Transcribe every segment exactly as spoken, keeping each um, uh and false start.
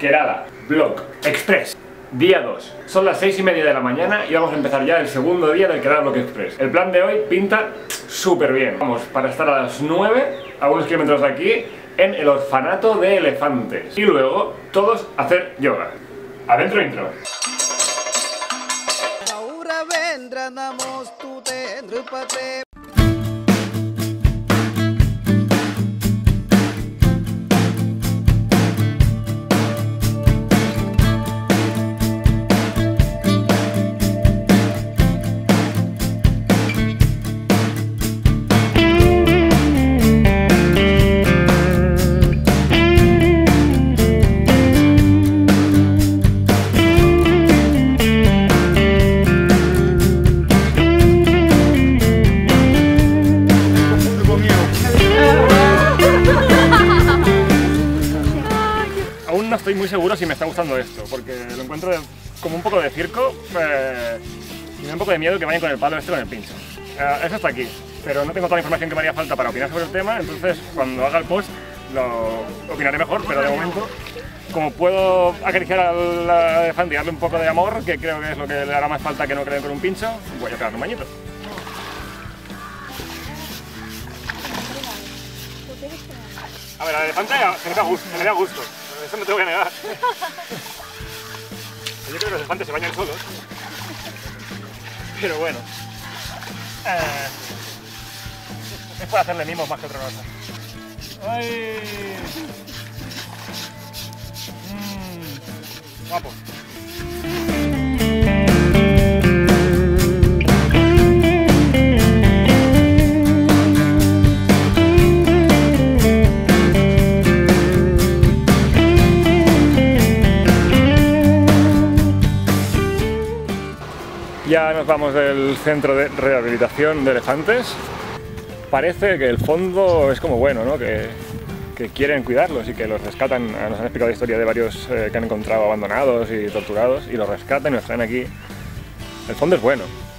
Kerala, Vlog Express, día dos. Son las seis y media de la mañana y vamos a empezar ya el segundo día del Kerala Vlog Express. El plan de hoy pinta súper bien. Vamos para estar a las nueve, a unos kilómetros de aquí, en el orfanato de elefantes. Y luego, todos a hacer yoga. Adentro intro. No estoy muy seguro si me está gustando esto, porque lo encuentro de, como un poco de circo eh, y me da un poco de miedo que vayan con el palo este con el pincho. Eh, eso está aquí, pero no tengo toda la información que me haría falta para opinar sobre el tema, entonces cuando haga el post lo opinaré mejor, pero de momento, como puedo acariciar al elefante y darle un poco de amor, que creo que es lo que le hará más falta que no creen con un pincho, voy a pegarle un bañito. A ver, al elefante se le da gusto, se le da gusto. Eso no tengo que negar. Yo creo que los elefantes se bañan solos. Pero bueno. Eh, es para hacerle mimos más que otra cosa. ¡Ay! Mm, guapo. Ya nos vamos del centro de rehabilitación de elefantes. Parece que el fondo es como bueno, ¿no? Que, que quieren cuidarlos y que los rescatan. Nos han explicado la historia de varios eh, que han encontrado abandonados y torturados y los rescatan y los traen aquí. El fondo es bueno.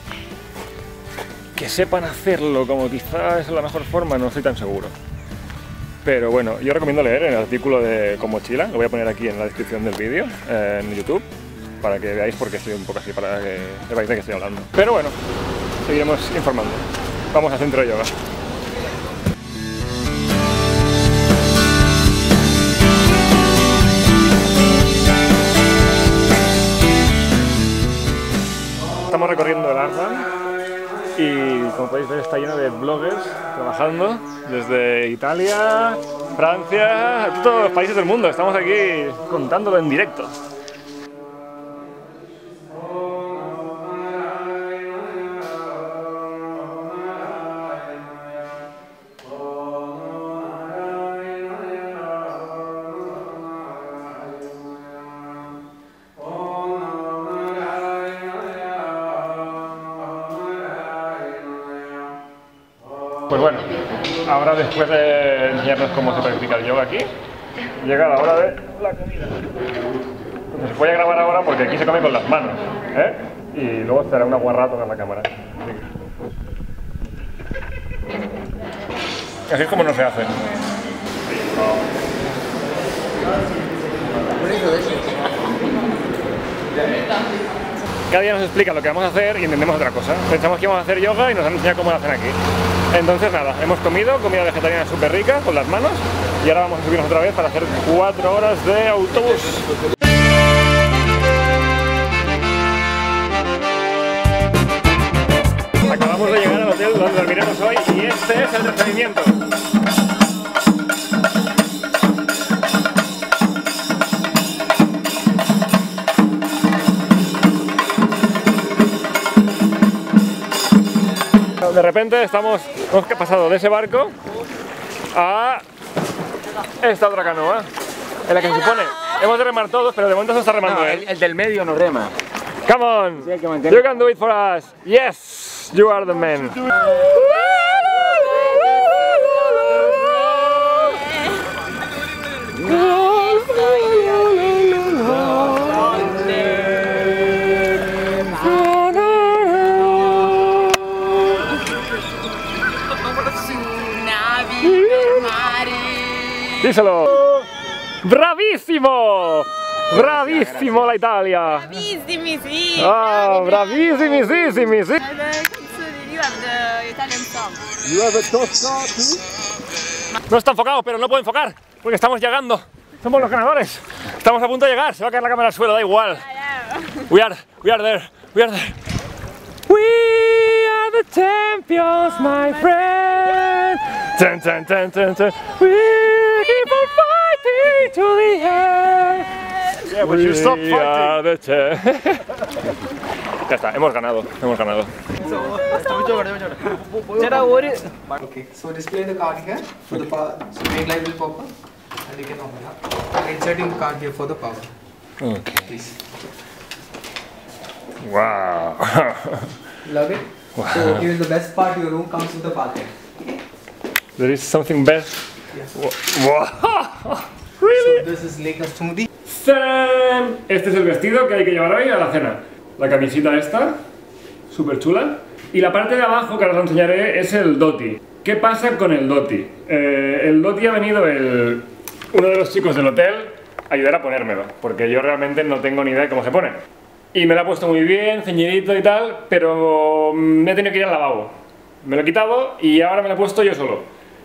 Que sepan hacerlo como quizás es la mejor forma, no estoy tan seguro. Pero bueno, yo recomiendo leer el artículo de Con Mochila, lo voy a poner aquí en la descripción del vídeo, eh, en YouTube, para que veáis por qué estoy un poco así, para que sepáis de qué estoy hablando. Pero bueno, seguiremos informando. Vamos al centro de yoga. Estamos recorriendo el Ardan y como podéis ver está lleno de bloggers trabajando desde Italia, Francia, todos los países del mundo. Estamos aquí contándolo en directo. Pues bueno, ahora después de enseñarnos cómo se practica el yoga aquí, llega la hora de la comida. Entonces voy a grabar ahora porque aquí se come con las manos, ¿eh? Y luego estará una guarrata en la cámara. Así es como no se hace. Cada día nos explica lo que vamos a hacer y entendemos otra cosa. Pensamos que íbamos a hacer yoga y nos han enseñado cómo lo hacen aquí. Entonces nada, hemos comido comida vegetariana súper rica con las manos y ahora vamos a subirnos otra vez para hacer cuatro horas de autobús. Acabamos de llegar al hotel donde dormiremos hoy y este es el recibimiento. De repente estamos, hemos pasado de ese barco a esta otra canoa, en la que se supone hemos de remar todos, pero de momento se está remando no, él. El, el del medio no rema. Come on, Sí, you can do it for us. Yes, you are the man. Díselo. ¡Bravísimo! Bravissimo la Italia! Bravissimi, sì! Ah, bravissimi, sì, sì, sì! You have the Italian song. You have a Tosca too? No está enfocado, pero no puedo enfocar porque estamos llegando. Somos los ganadores. Estamos a punto de llegar. Se va a caer la cámara al suelo, da igual. We are, we are there. We are there. We are the champions, my friend. Tan, tan, tan, tan, tan. We keep on fighting to the end. Yeah, but you stop We are fighting. the cha- Ya está, hemos ganado, hemos ganado. Okay, so display the card here for the power. So green light will pop up and you can open up. And inserting the card here for the power. Okay. Please. Wow. Love it? Wow. So here's the best part, your room comes with the balcony. There is something best. Yes. Wow. Really? So this is Lake smoothie. ¡Tarán! Este es el vestido que hay que llevar hoy a la cena. La camisita esta, súper chula. Y la parte de abajo, que ahora os enseñaré, es el dhoti. ¿Qué pasa con el dhoti? Eh, el dhoti ha venido el, uno de los chicos del hotel a ayudar a ponérmelo, porque yo realmente no tengo ni idea de cómo se pone. Y me lo ha puesto muy bien, ceñidito y tal, pero me he tenido que ir al lavabo. Me lo he quitado y ahora me lo he puesto yo solo.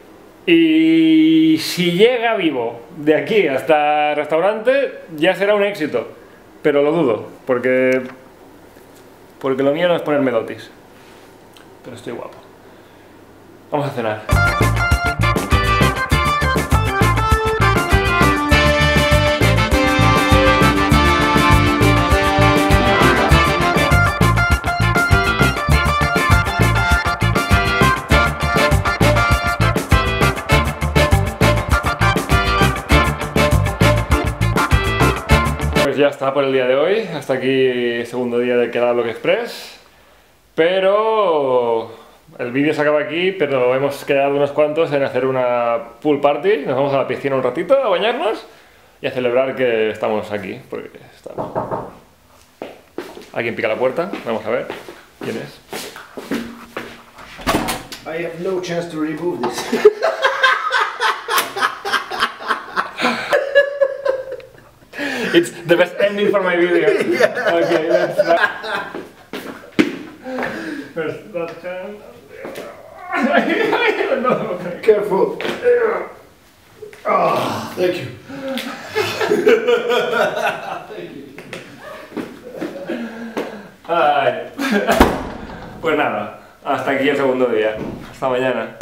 Y si llega vivo de aquí hasta el restaurante, ya será un éxito. Pero lo dudo, porque, porque lo mío no es ponerme dhotis. Pero estoy guapo. Vamos a cenar. Pues ya está por el día de hoy, hasta aquí segundo día de Quedar Bloque Express. Pero el vídeo se acaba aquí, pero hemos quedado unos cuantos en hacer una pool party. Nos vamos a la piscina un ratito a bañarnos y a celebrar que estamos aquí, porque está... Alguien pica la puerta, vamos a ver quién es. I have no chance to remove this. It's the best ending for my video. Yeah. Okay, let's start. First that hand. I don't know. Careful. Ah, thank you. Thank you. Ay. Pues nada, hasta aquí el segundo día. Hasta mañana.